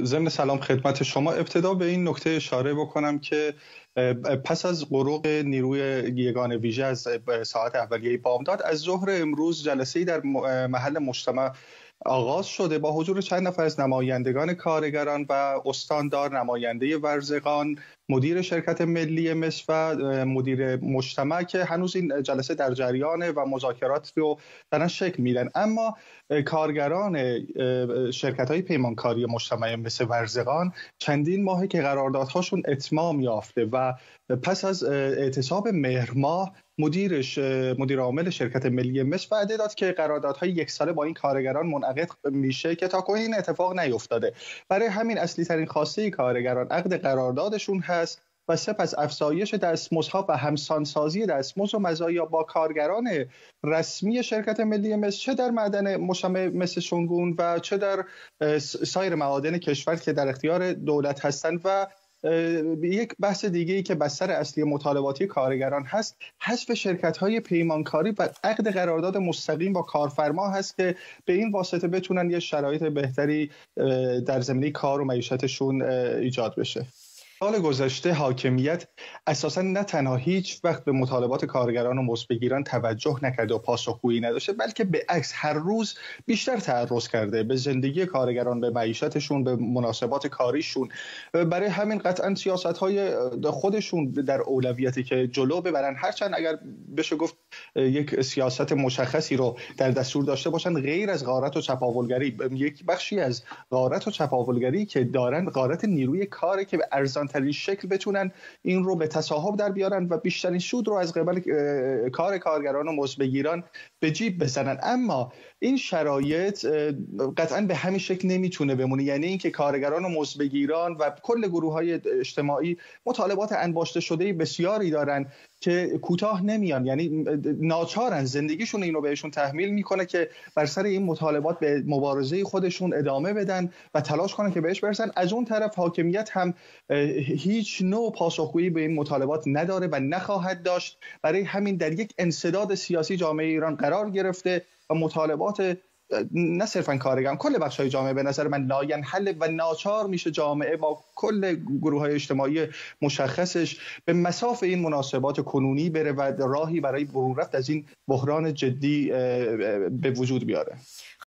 ضمن سلام خدمت شما ابتدا به این نکته اشاره بکنم که پس از غروق نیروی یگان ویژه از ساعت اولیه بامداد از ظهر امروز جلسه‌ای در محل مجتمع آغاز شده با حضور چند نفر از نمایندگان کارگران و استاندار، نماینده ورزقان، مدیر شرکت ملی مس و مدیر مجتمع که هنوز این جلسه در جریانه و مذاکرات رو دارن شکل میدن. اما کارگران شرکت‌های پیمانکاری مجتمع مس ورزقان چندین ماهه که قراردادهاشون اتمام یافته و پس از اعتصاب مهر ماه مدیر عامل شرکت ملی مس وعده داد که قراردادهای یک ساله با این کارگران منعقد میشه که تاکنون این اتفاق نیفتاده. برای همین اصلی ترین خواسته کارگران عقد قراردادشون هست و سپس افزایش دستمزدها و همسانسازی دستمزد و مزایا با کارگران رسمی شرکت ملی مس، چه در معدن مجتمع مس شنگون و چه در سایر معادن کشور که در اختیار دولت هستند. و یک بحث دیگه ای که بستر اصلی مطالباتی کارگران هست حذف شرکت‌های پیمانکاری و عقد قرارداد مستقیم با کارفرما هست که به این واسطه بتونن یه شرایط بهتری در زمینه کار و معیشتشون ایجاد بشه. سال گذشته حاکمیت اساساً نه تنها هیچ وقت به مطالبات کارگران و مزدبگیران توجه نکرده و پاسخگویی نداشته، بلکه به عکس هر روز بیشتر تعرض کرده به زندگی کارگران، به معیشتشون، به مناسبات کاریشون. برای همین قطعاً سیاست‌های خودشون در اولویتی که جلو ببرن، هرچند اگر بشه گفت یک سیاست مشخصی رو در دستور داشته باشن، غیر از غارت و چپاولگری، یک بخشی از غارت و چپاولگری که دارن غارت نیروی کاری که به ارزان ترین شکل بتونن این رو به تصاحب در بیارن و بیشترین سود رو از قبل کارگران و مزدبگیران به جیب بزنن. اما این شرایط قطعا به همین شکل نمیتونه بمونه، یعنی اینکه کارگران و مزدبگیران و کل گروه‌های اجتماعی مطالبات انباشته شده بسیاری دارن که کوتاه نمیان، یعنی ناچارن، زندگیشون اینو بهشون تحمیل میکنه که بر سر این مطالبات به مبارزه خودشون ادامه بدن و تلاش کنن که بهش برسن. از اون طرف حاکمیت هم هیچ نوع پاسخگویی به این مطالبات نداره و نخواهد داشت. برای همین در یک انسداد سیاسی جامعه ایران قرار گرفته و مطالبات نه صرفا کارگران، کل بخش‌های جامعه به نظر من لاینحل و ناچار میشه جامعه با کل گروه‌های اجتماعی مشخصش به مصاف این مناسبات کنونی بره و راهی برای برون رفت از این بحران جدی به وجود بیاره.